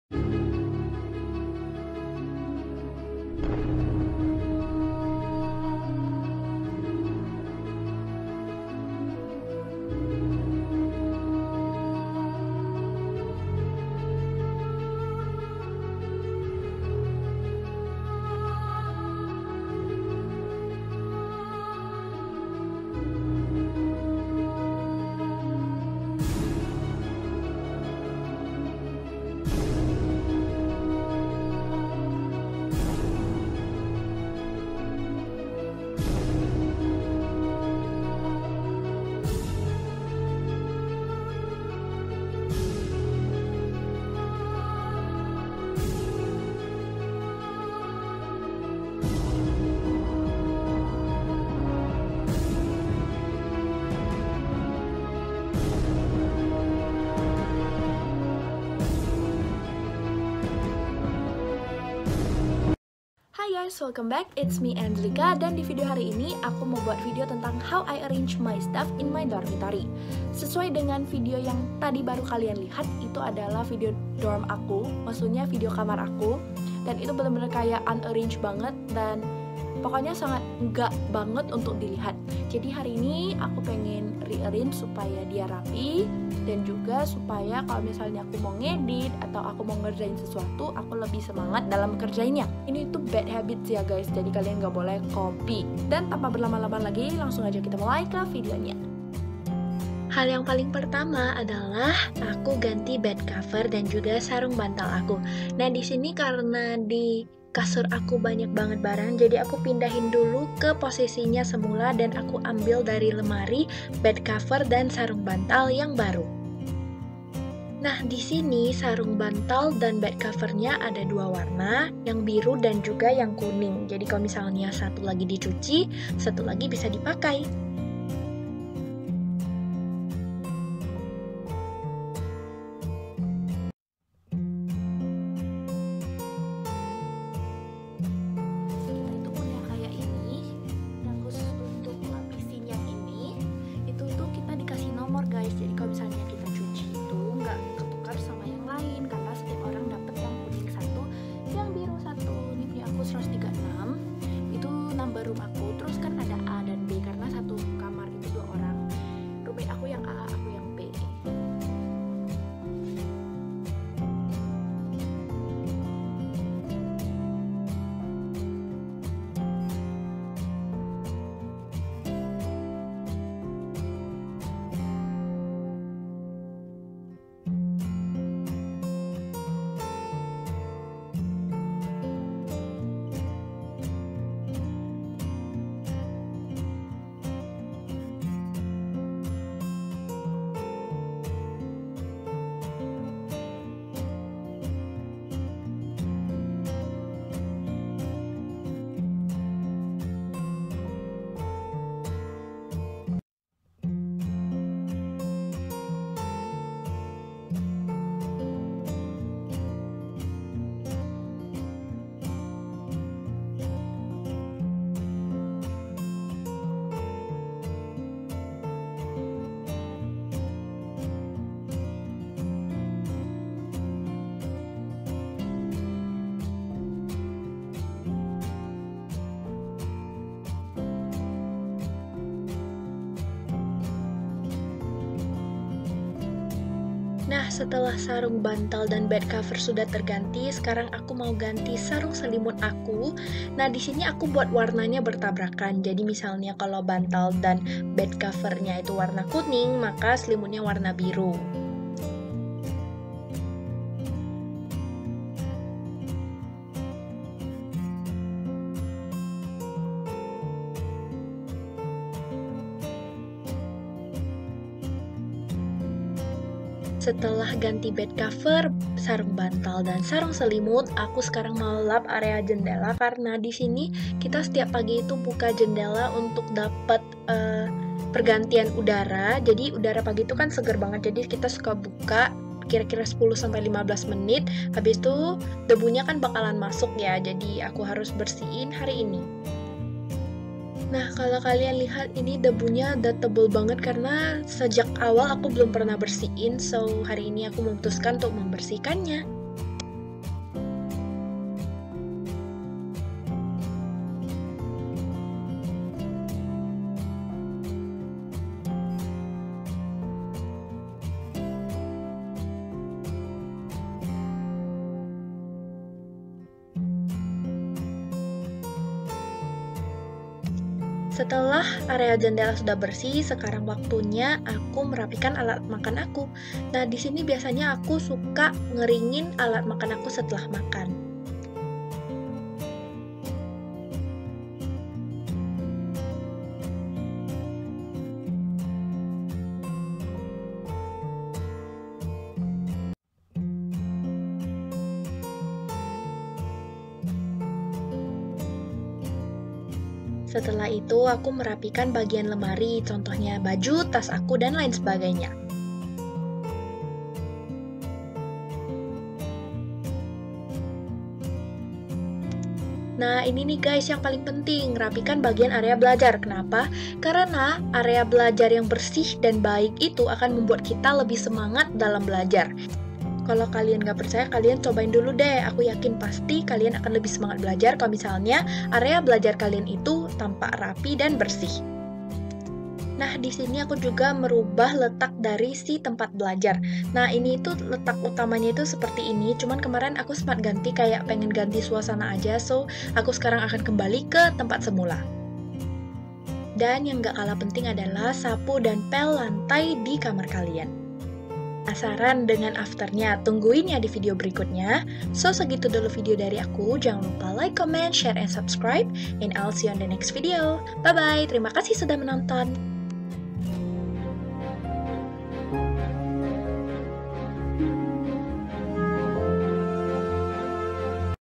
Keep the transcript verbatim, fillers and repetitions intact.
Hai guys, welcome back, it's me Angelica. Dan di video hari ini aku mau buat video tentang how I arrange my stuff in my dormitory. Sesuai dengan video yang tadi baru kalian lihat, itu adalah video dorm aku, maksudnya video kamar aku. Dan itu bener-bener kayak unarranged banget dan pokoknya sangat enggak banget untuk dilihat. Jadi hari ini aku pengen rearrange supaya dia rapi, dan juga supaya kalau misalnya aku mau ngedit atau aku mau ngerjain sesuatu, aku lebih semangat dalam kerjainnya. Ini tuh bad habits ya guys, jadi kalian nggak boleh copy. Dan tanpa berlama-lama lagi, langsung aja kita mulai ke videonya. Hal yang paling pertama adalah aku ganti bed cover dan juga sarung bantal aku. Nah di sini karena di kasur aku banyak banget barang, jadi aku pindahin dulu ke posisinya semula dan aku ambil dari lemari bed cover dan sarung bantal yang baru. Nah, di sini sarung bantal dan bed covernya ada dua warna, yang biru dan juga yang kuning. Jadi kalau misalnya satu lagi dicuci, satu lagi bisa dipakai. Guys, jadi kalau misalnya kita cuci itu nggak ketukar sama yang lain karena setiap orang dapat yang kuning satu, yang biru satu. Ini punya aku seratus tiga puluh enam, itu number room aku. Terus kan ada A dan B karena satu kamar itu dua orang. Roommate aku yang A, aku yang B. Nah, setelah sarung bantal dan bed cover sudah terganti, sekarang aku mau ganti sarung selimut aku. Nah, di sini aku buat warnanya bertabrakan. Jadi misalnya kalau bantal dan bed covernya itu warna kuning, maka selimutnya warna biru. Setelah ganti bed cover, sarung bantal, dan sarung selimut, aku sekarang mau lap area jendela karena di sini kita setiap pagi itu buka jendela untuk dapat uh, pergantian udara. Jadi udara pagi itu kan seger banget, jadi kita suka buka kira-kira sepuluh sampai lima belas menit. Habis itu debunya kan bakalan masuk ya, jadi aku harus bersihin hari ini. Nah, kalau kalian lihat ini debunya udah tebel banget karena sejak awal aku belum pernah bersihin, so hari ini aku memutuskan untuk membersihkannya. Setelah area jendela sudah bersih, sekarang waktunya aku merapikan alat makan aku. Nah, di sini biasanya aku suka ngeringin alat makan aku setelah makan. Setelah itu, aku merapikan bagian lemari, contohnya baju, tas aku, dan lain sebagainya. Nah, ini nih guys yang paling penting, rapikan bagian area belajar. Kenapa? Karena area belajar yang bersih dan baik itu akan membuat kita lebih semangat dalam belajar. Kalau kalian nggak percaya, kalian cobain dulu deh. Aku yakin pasti kalian akan lebih semangat belajar kalau misalnya area belajar kalian itu tampak rapi dan bersih. Nah, di sini aku juga merubah letak dari si tempat belajar. Nah, ini itu letak utamanya itu seperti ini. Cuman kemarin aku sempat ganti, kayak pengen ganti suasana aja. So, aku sekarang akan kembali ke tempat semula. Dan yang nggak kalah penting adalah sapu dan pel lantai di kamar kalian. Penasaran dengan afternya? Tungguin ya di video berikutnya. So, segitu dulu video dari aku. Jangan lupa like, comment, share, and subscribe. And I'll see you on the next video. Bye-bye. Terima kasih sudah menonton.